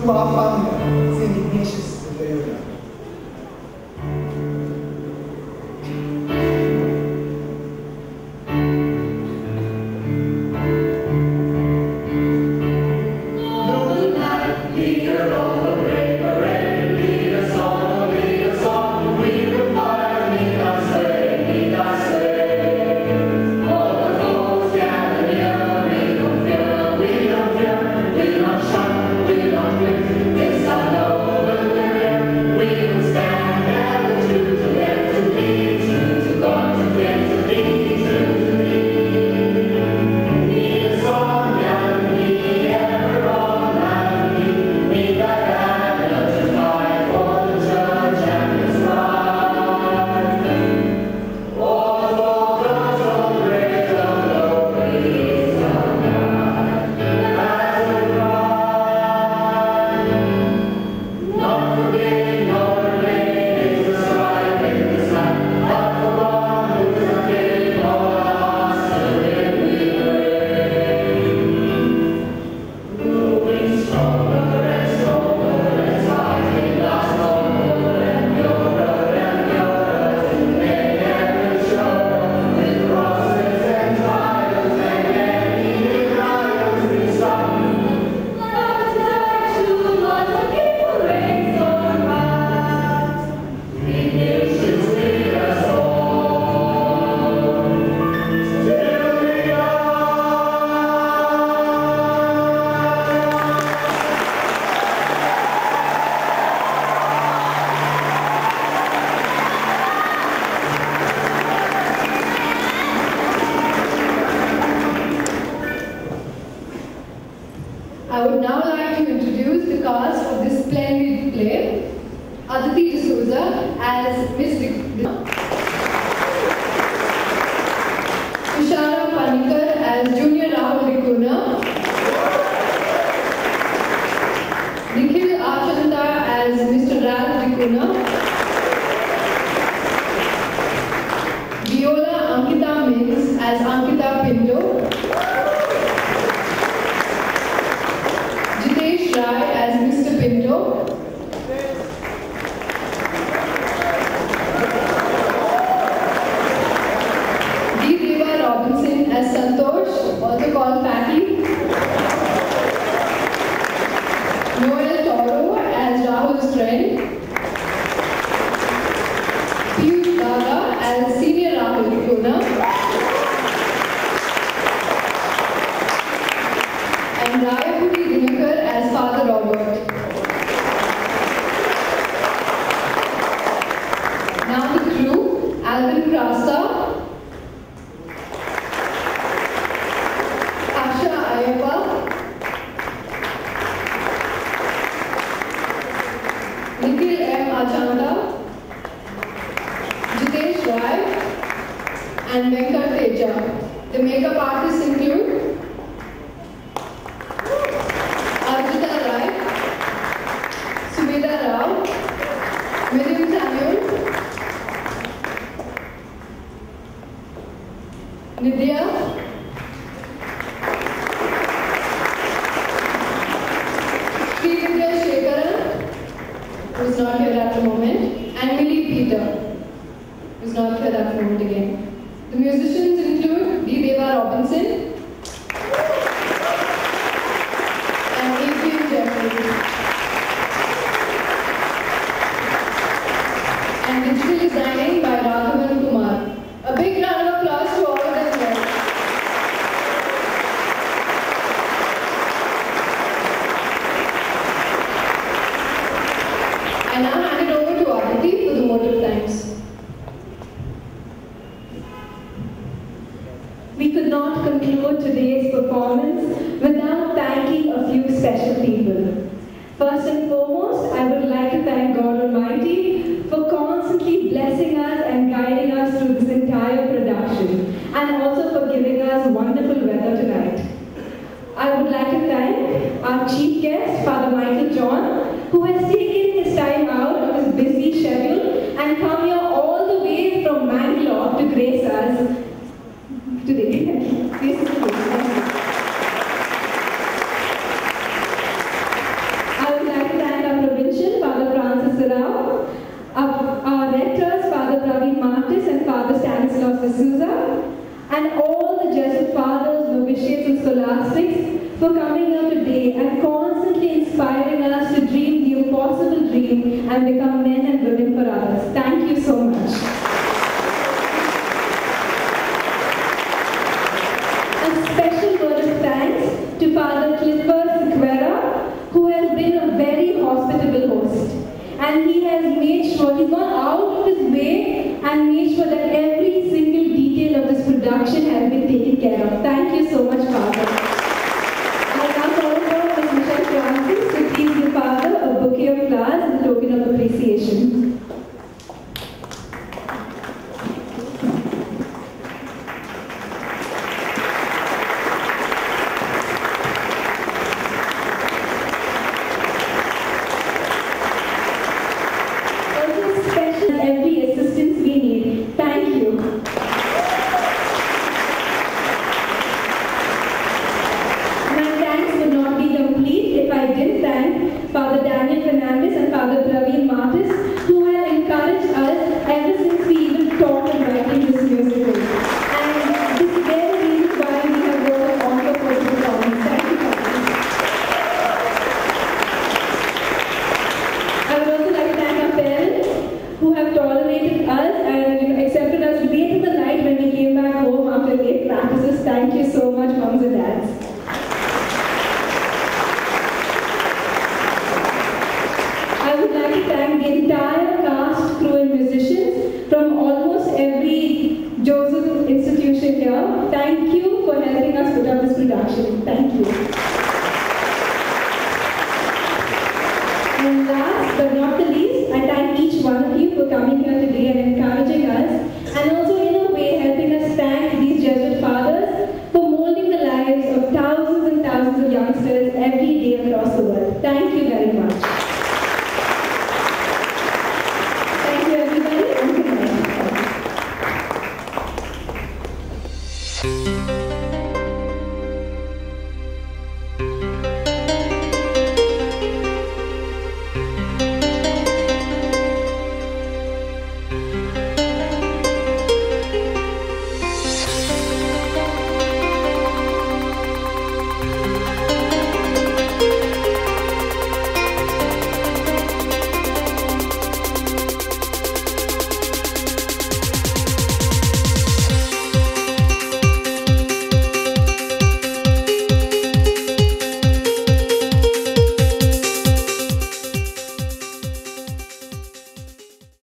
Sumapang St. Ignatius of Loyola. I would now like to introduce the cast of this splendid play. Aditi D'Souza as Miss Dikshita, Tushara Panikar as Junior Rahul Dikuna, Nikhil Achanta as Mr. Ralph Dikuna, Viola Ankita Mins as Ankita Pinto, Rai as Mr. Pinto, D. Deva Robinson as Santosh, also called Patty, Noel Toro as Rahul's friend, Piyush Daga as Senior Rahul Dikuna, and Rayapudi Dinakar as Father Robert. Now the crew: Alvin Krasa, Asha Ayappa, Nikhil M. Achanda, Jitesh Rai, and Venkat Teja. The makeup artists include William Samuel, Nidya, Srividya Shekaran, who is not here at the moment, and Millie Peter, who is not here at the moment again. The musicians include D. Deva Robinson and Adrian Jeffries. And digital designing by Raghavan Kumar. A big round of applause to all of them here. I now hand it over to Aditi for the vote of thanks. We could not conclude today's performance without thanking a few special people. First and foremost, I would like to thank God Almighty for constantly blessing us and guiding us through this entire production, and also for giving us wonderful weather tonight. I would like to thank our chief guest, Father Michael John, who has taken his time out of his busy schedule and come here all the way from Mangalore to grace us today. Please thank you. I would like and all the Jesuit fathers, novitiates, and scholastics for coming here today and constantly inspiring us to dream the impossible dream and become men and women for others. Thank you so much. A special word of thanks to Father Clifford Sequeira, who has been a very hospitable host. And he has made sure, he's gone out of his way and made sure that every single detail of this production has been taken care of. Thank you so much, Father. I now call upon Ms. Michelle Francis to please give Father a bouquet of flowers as a token of appreciation. Every assistance we need. Thank you. My thanks would not be complete if I didn't thank Father Daniel Fernandez and Father Praveen Martis, who have encouraged us ever since we even thought of writing this musical. And this is their reason why we have got an offer for this performance. Thank you, Father. I would also like to thank our parents who have tolerated us and accepted us late in the night when we came back home after late practices. Thank you so much, moms and dads. I would like to thank the entire cast, crew and musicians from almost every Jesuit institution here. Thank you for helping us put up this production. Thank you. And last but not the least, I thank each one of you for coming here today and encouraging us, and also